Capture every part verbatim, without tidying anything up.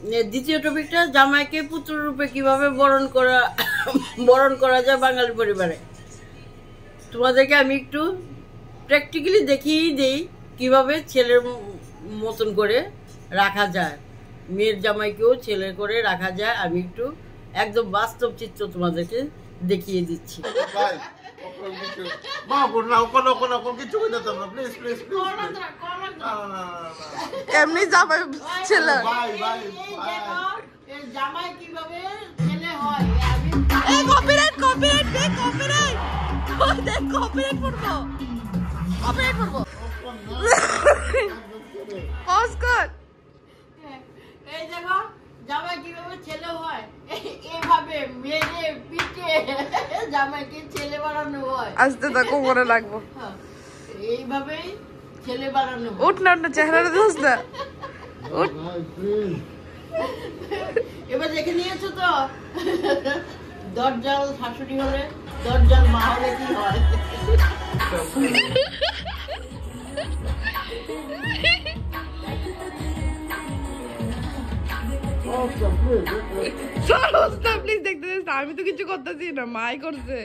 দ্বিতীয় টপিকটা জামাইকে পুত্ররূপে কিভাবে বরণ করা বরণ করা যায় বাঙালি পরিবারে। তোমাদেরকে আমি একটু প্র্যাকটিক্যালি দেখিয়েই দিই কিভাবে ছেলের মতন করে রাখা যায়, মেয়ের জামাইকেও ছেলে করে রাখা যায়। আমি একটু একদম বাস্তব চিত্র তোমাদেরকে দেখিয়ে দিচ্ছি। এমনি জামাই ছেলে জামাই কিভাবে ছেলে হয়। এই কপিরাইট কপিরাইট দে কপিরাইট ওই দে কপিরাইট পড়বো কপিরাইট পড়বো অস্কার এই দেখো জামাই কিভাবে ছেলে হয়, এইভাবে মেরে পিটে জামাইকে ছেলে বানানো হয়। আস্তে তা কোমরে লাগবো, এইভাবেই ছেলে বানানো হয়। উঠ না উঠ না চেহারাটা দোস না উঠ। এবার দেখে নিয়েছো তো দরজাল শাশুড়ি হলে দরজাল মা হলে কি হয়। প্লিজ দেখতে দিস, আমি তো কিছু করতেছি না, মাই করছে।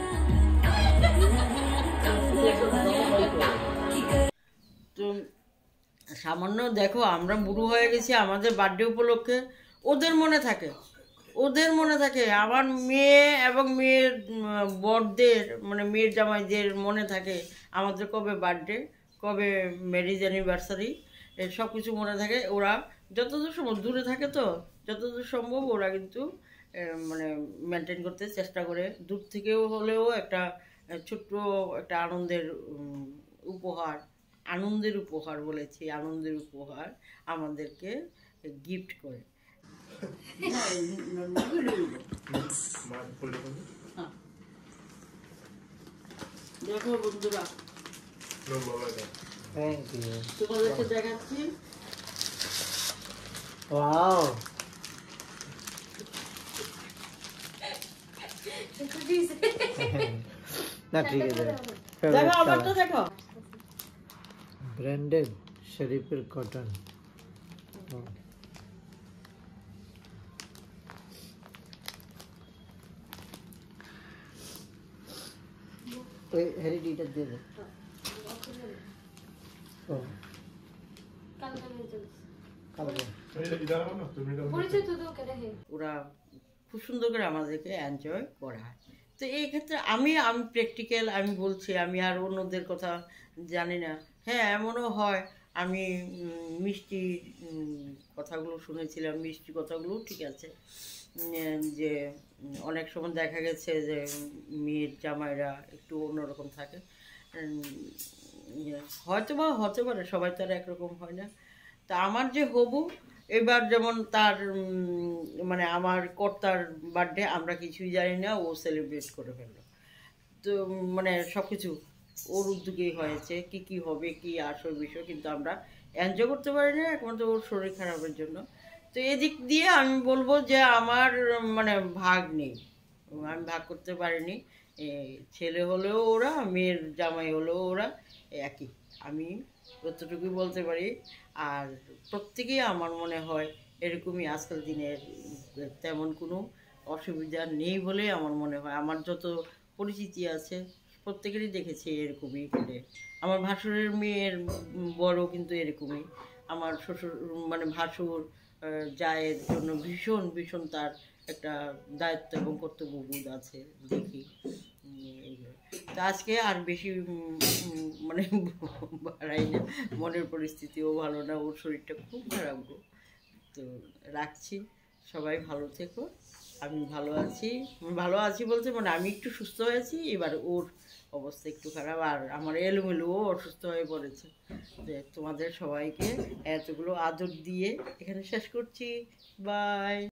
তো সামান্য দেখো আমরা বুড়ো হয়ে গেছি, আমাদের বার্থডে উপলক্ষে ওদের মনে থাকে ওদের মনে থাকে আমার মেয়ে এবং মেয়ের বরদের মানে মেয়ের জামাইদের মনে থাকে আমাদের কবে বার্থডে, কবে ম্যারেজ অ্যানিভার্সারি, সব কিছু মনে থাকে। ওরা যতদূর সম্ভব দূরে থাকে, তো যতদূর সম্ভব ওরা কিন্তু মানে মেনটেন করতে চেষ্টা করে। দূর থেকেও হলেও একটা ছোট্ট একটা আনন্দের উপহার আনন্দের উপহার বলেছি আনন্দের উপহার আমাদেরকে গিফট করে। দেখো বন্ধুরা, তোমাদেরকে দেখাচ্ছি। ওয়াও, না ঠিক আছে, দেখো আমারটা দেখো, ব্র্যান্ডেড শরীফের কটন। ওই হেরিডিটা দিয়ে দে। ওরা খুব সুন্দর করে আমাদেরকে এনজয় করায়। তো এই ক্ষেত্রে আমি আমি প্র্যাকটিক্যাল, আমি বলছি, আমি আর অন্যদের কথা জানি না। হ্যাঁ, এমনও হয় আমি মিষ্টি কথাগুলো শুনেছিলাম, মিষ্টি কথাগুলো ঠিক আছে, যে অনেক সময় দেখা গেছে যে মেয়ের জামাইরা একটু অন্যরকম থাকে, হয়তো বা হতে পারে, সবাই তো আর একরকম হয় না। তা আমার যে হবু এবার যেমন তার মানে আমার কর্তার বার্থডে আমরা কিছুই জানি না, ও সেলিব্রেট করে ফেললো। তো মানে সব কিছু ওর উদ্যোগেই হয়েছে, কি কি হবে কি আসল বিষয় কিন্তু আমরা এনজয় করতে পারি না, একমাত্র ওর শরীর খারাপের জন্য। তো এদিক দিয়ে আমি বলবো যে আমার মানে ভাগ নেই, আমি ভাগ করতে পারিনি। ছেলে হলেও ওরা, মেয়ের জামাই হলেও ওরা একই, আমি যতটুকুই বলতে পারি। আর প্রত্যেকেই আমার মনে হয় এরকমই আজকাল দিনের, তেমন কোনো অসুবিধা নেই বলে আমার মনে হয়। আমার যত পরিচিতি আছে প্রত্যেকেরই দেখেছি এরকমই করে। আমার ভাসুরের মেয়ের বড় কিন্তু এরকমই। আমার শ্বশুর মানে ভাসুর জায়ের জন্য ভীষণ ভীষণ তার একটা দায়িত্ব এবং কর্তব্যবোধ আছে দেখি। তো আজকে আর বেশি মানে বাড়াই না, মনের পরিস্থিতিও ভালো না, ওর শরীরটা খুব খারাপ গো। তো রাখছি, সবাই ভালো থেকো, আমি ভালো আছি। ভালো আছি বলতে মানে আমি একটু সুস্থ হয়েছি, এবার ওর অবস্থা একটু খারাপ, আর আমার এলোমেলোও অসুস্থ হয়ে পড়েছে। তোমাদের সবাইকে এতগুলো আদর দিয়ে এখানে শেষ করছি, বাই।